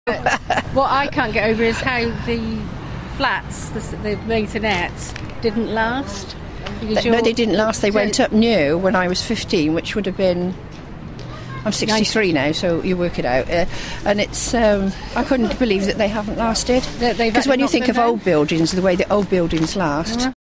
What I can't get over is how the flats, the maisonettes, didn't last. No, they didn't last. They went up new when I was 15, which would have been... I'm 63 now, so you work it out. And it's... I couldn't believe that they haven't lasted. Because when you think of old buildings, the way that old buildings last,